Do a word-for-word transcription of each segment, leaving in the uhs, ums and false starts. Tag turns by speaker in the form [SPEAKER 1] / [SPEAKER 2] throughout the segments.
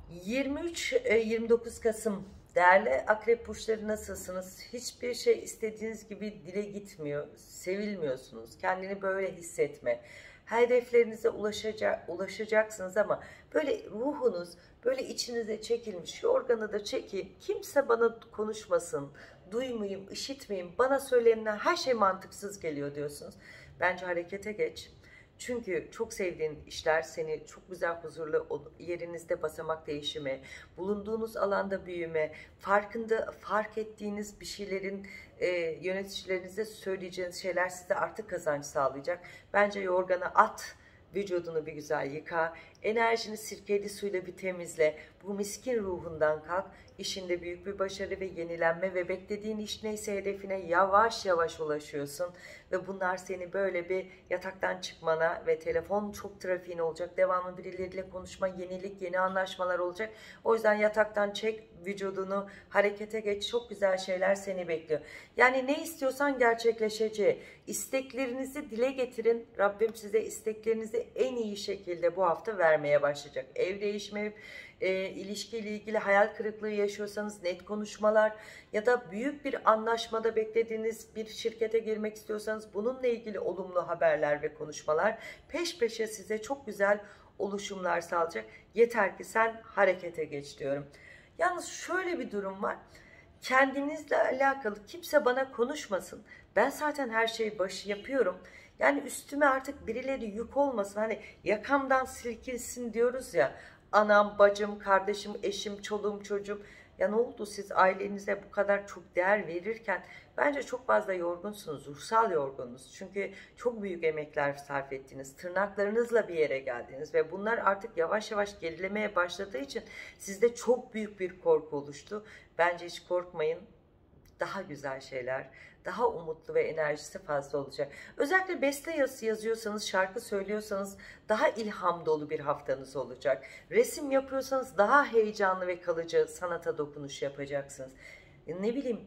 [SPEAKER 1] yirmi üç yirmi dokuz Kasım değerli akrep burçları, nasılsınız? Hiçbir şey istediğiniz gibi dile gitmiyor. Sevilmiyorsunuz. Kendini böyle hissetme. Hedeflerinize ulaşacak, ulaşacaksınız ama böyle ruhunuz böyle içinize çekilmiş. Yorganı da çekin. Kimse bana konuşmasın. Duymayayım, işitmeyeyim. Bana söylenen her şey mantıksız geliyor diyorsunuz. Bence harekete geç. Çünkü çok sevdiğin işler seni çok güzel, huzurlu yerinizde basamak değişimi, bulunduğunuz alanda büyüme, farkında fark ettiğiniz bir şeylerin e, yöneticilerinize söyleyeceğiniz şeyler size artık kazanç sağlayacak. Bence yorganı at, vücudunu bir güzel yıka, enerjini sirkeli suyla bir temizle, bu miskin ruhundan kalk, işinde büyük bir başarı ve yenilenme ve beklediğin iş neyse hedefine yavaş yavaş ulaşıyorsun ve bunlar seni böyle bir yataktan çıkmana ve telefon çok trafiğin olacak, devamlı birileriyle konuşma, yenilik, yeni anlaşmalar olacak. O yüzden yataktan çek vücudunu, harekete geç, çok güzel şeyler seni bekliyor. Yani ne istiyorsan gerçekleşeceği, isteklerinizi dile getirin. Rabbim size isteklerinizi en iyi şekilde bu hafta vermeye başlayacak. Ev değişimi, e, ilişkiyle ilgili hayal kırıklığı yaşıyorsanız net konuşmalar ya da büyük bir anlaşmada beklediğiniz bir şirkete girmek istiyorsanız bununla ilgili olumlu haberler ve konuşmalar peş peşe size çok güzel oluşumlar sağlayacak. Yeter ki sen harekete geç diyorum. Yalnız şöyle bir durum var. Kendinizle alakalı kimse bana konuşmasın. Ben zaten her şeyi başı yapıyorum. Yani üstüme artık birileri yük olmasın. Hani yakamdan silkinsin diyoruz ya. Anam, bacım, kardeşim, eşim, çoluğum, çocuğum. Ya ne oldu, siz ailenize bu kadar çok değer verirken bence çok fazla yorgunsunuz, ruhsal yorgunsunuz. Çünkü çok büyük emekler sarf ettiniz, tırnaklarınızla bir yere geldiniz ve bunlar artık yavaş yavaş gerilemeye başladığı için sizde çok büyük bir korku oluştu. Bence hiç korkmayın. Daha güzel şeyler, daha umutlu ve enerjisi fazla olacak. Özellikle beste yazısı yazıyorsanız, şarkı söylüyorsanız daha ilham dolu bir haftanız olacak. Resim yapıyorsanız daha heyecanlı ve kalıcı sanata dokunuş yapacaksınız. E ne bileyim,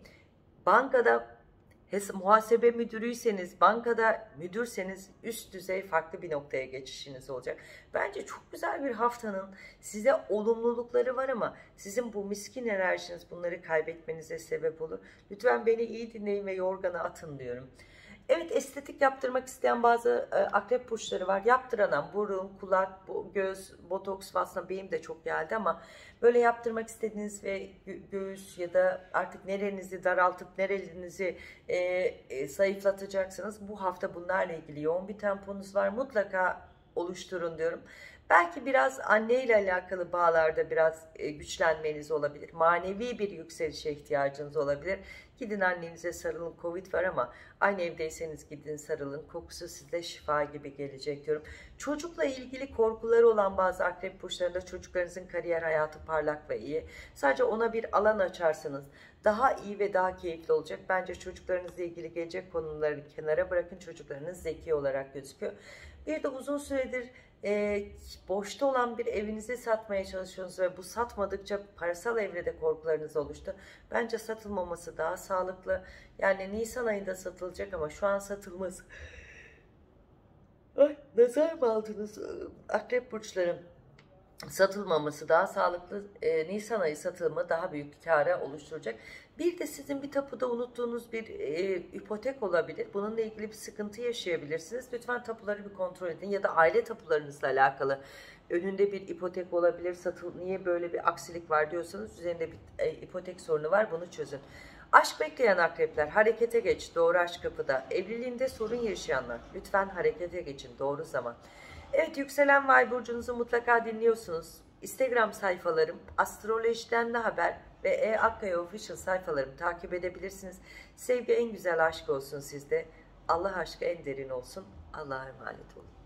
[SPEAKER 1] bankada muhasebe müdürüyseniz, bankada müdürseniz üst düzey farklı bir noktaya geçişiniz olacak. Bence çok güzel bir haftanın size olumlulukları var ama sizin bu miskin enerjiniz bunları kaybetmenize sebep olur. Lütfen beni iyi dinleyin ve yorgana atın diyorum. Evet, estetik yaptırmak isteyen bazı e, akrep burçları var. Yaptıranan burun, kulak, bu, göz, botoks, aslında benim de çok geldi ama böyle yaptırmak istediğiniz ve gö göğüs ya da artık nerenizi daraltıp nerenizi e, e, zayıflatacaksınız. Bu hafta bunlarla ilgili yoğun bir temponuz var. Mutlaka oluşturun diyorum. Belki biraz anne ile alakalı bağlarda biraz e, güçlenmeniz olabilir. Manevi bir yükselişe ihtiyacınız olabilir. Gidin annenize sarılın, Covid var ama aynı evdeyseniz gidin sarılın. Kokusu size şifa gibi gelecek diyorum. Çocukla ilgili korkuları olan bazı akrep burçlarında çocuklarınızın kariyer hayatı parlak ve iyi. Sadece ona bir alan açarsanız daha iyi ve daha keyifli olacak. Bence çocuklarınızla ilgili gelecek konuları kenara bırakın. Çocuklarınız zeki olarak gözüküyor. Bir de uzun süredir e, boşta olan bir evinizi satmaya çalışıyorsunuz ve bu satmadıkça parasal evrede korkularınız oluştu. Bence satılmaması daha sağlıklı. Yani Nisan ayında satılacak ama şu an satılması... Ay, nazar mı aldınız akrep burçlarım? Satılmaması daha sağlıklı. E, Nisan ayı satılımı daha büyük kâra oluşturacak. Bir de sizin bir tapuda unuttuğunuz bir e, ipotek olabilir. Bununla ilgili bir sıkıntı yaşayabilirsiniz. Lütfen tapuları bir kontrol edin ya da aile tapularınızla alakalı önünde bir ipotek olabilir. Satıl, niye böyle bir aksilik var diyorsanız üzerinde bir e, ipotek sorunu var, bunu çözün. Aşk bekleyen akrepler, harekete geç, doğru aşk kapıda. Evliliğinde sorun yaşayanlar, lütfen harekete geçin, doğru zaman. Evet, yükselen Vay burcunuzu mutlaka dinliyorsunuz. Instagram sayfalarım, astrolojiden ne haber ve E Akkaya Official sayfalarımı takip edebilirsiniz. Sevgi en güzel aşk olsun sizde. Allah aşkı en derin olsun. Allah'a emanet olun.